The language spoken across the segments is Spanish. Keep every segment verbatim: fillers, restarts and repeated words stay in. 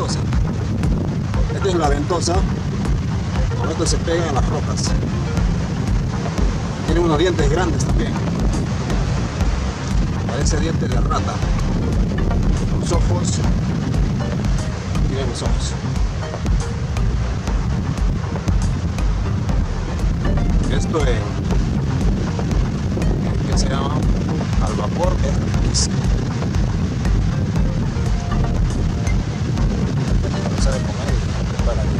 ventosa. Esta es la ventosa. Con esto se pega en las rocas. Tiene unos dientes grandes también. Parece diente de rata. Los ojos. Miren los ojos. Esto en, en ¿qué se llama? Al vapor es riquísimo. No sabe comer y prepara bien.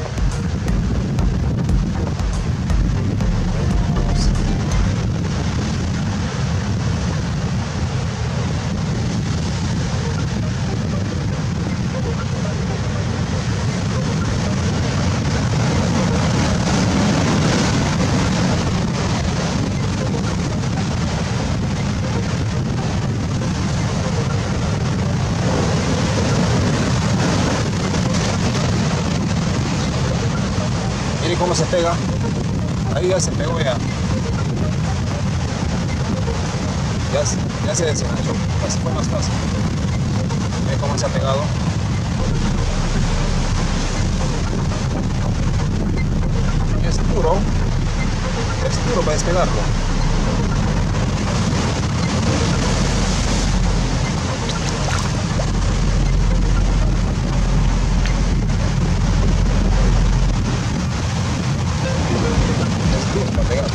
Miren cómo se pega. Ahí ya se pegó ya. Ya, se- ya se desenganchó. Así fue más fácil. Miren cómo se ha pegado. Es duro. Es duro para despegarlo. Es duro para pegarlo.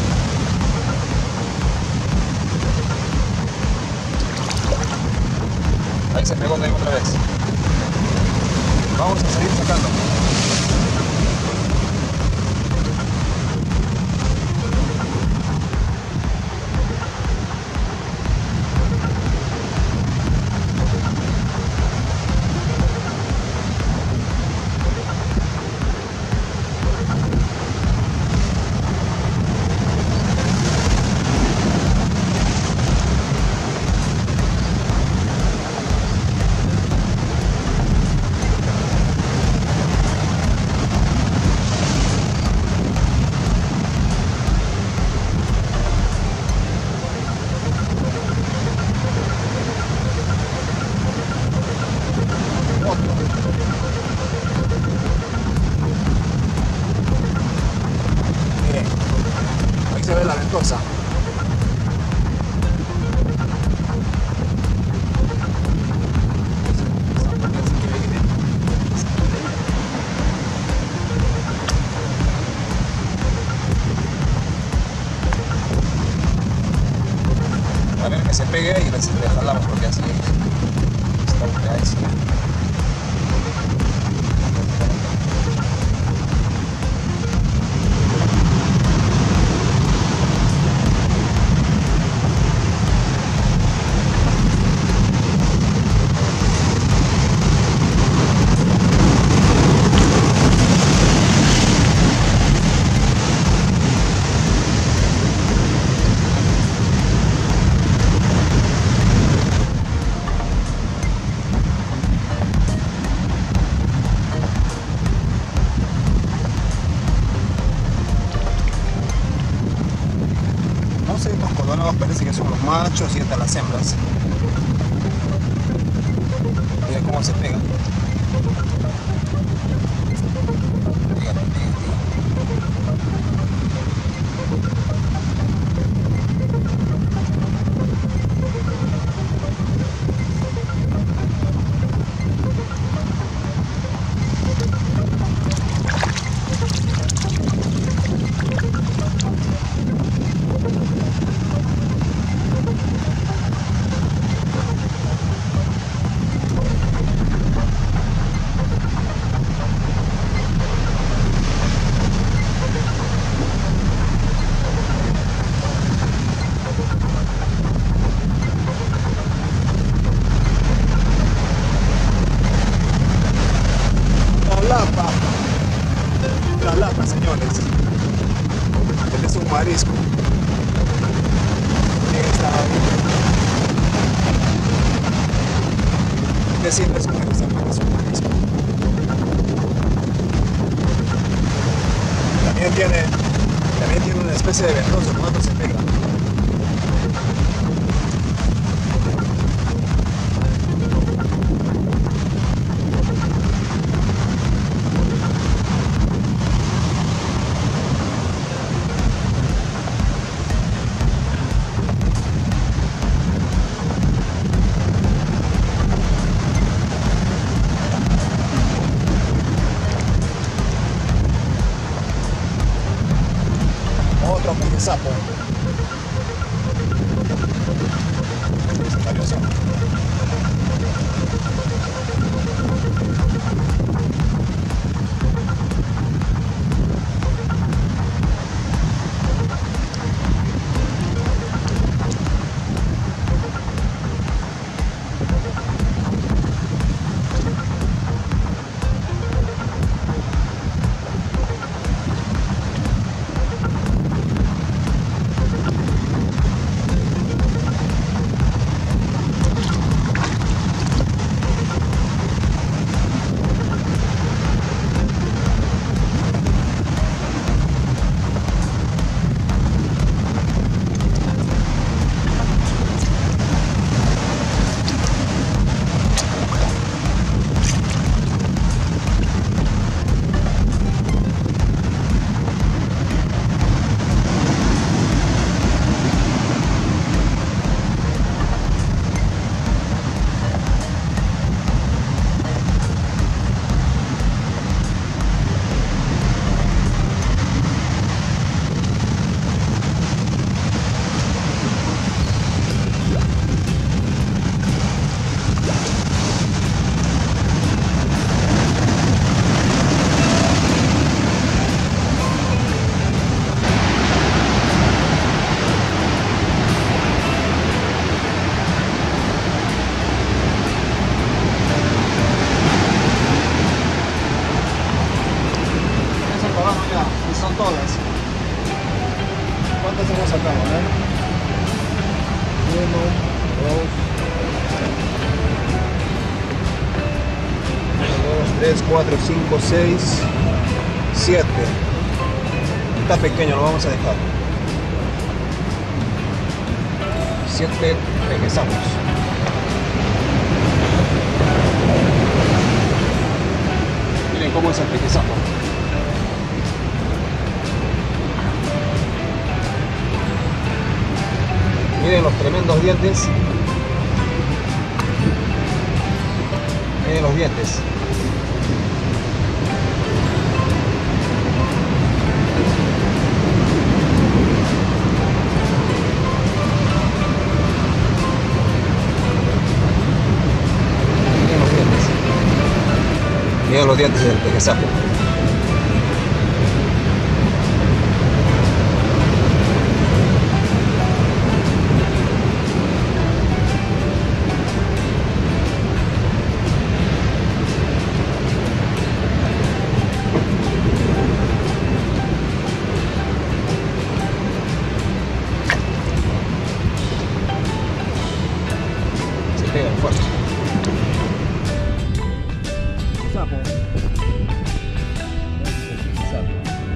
Ahí se pegó también otra vez. Vamos a seguir sacando. Miren, ahí se ve la ventosa. A ver que se pegue y le jalamos porque así está pegadísimo. No sé, los colorados parece que son los machos y hasta las hembras. Mira cómo se pega. Pega, pega, pega. La lapa, la lapa, señores. Este es un marisco. Miren esta. Este siempre es un marisco, es un marisco. También tiene, también tiene una especie de ventoso cuando se pega. sapo. Curioso. Son todas. ¿Cuántas hemos sacado? ¿Eh? Uno, dos, uno, dos, tres, cuatro, cinco, seis, siete. Está pequeño, lo vamos a dejar. Siete regresamos. Miren cómo es el pequeñazo. Miren los tremendos dientes. Miren los dientes. Miren los dientes. Miren los dientes del pequeñazo. Pega fuerte. Sapo. Sapo.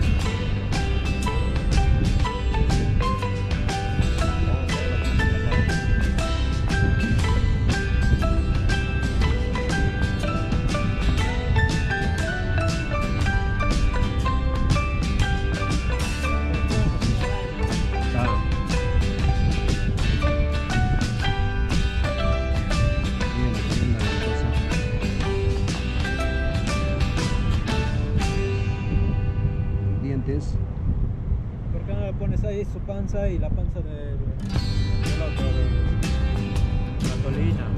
¿Por qué no le pones ahí su panza y la panza del, del otro, de la tolina?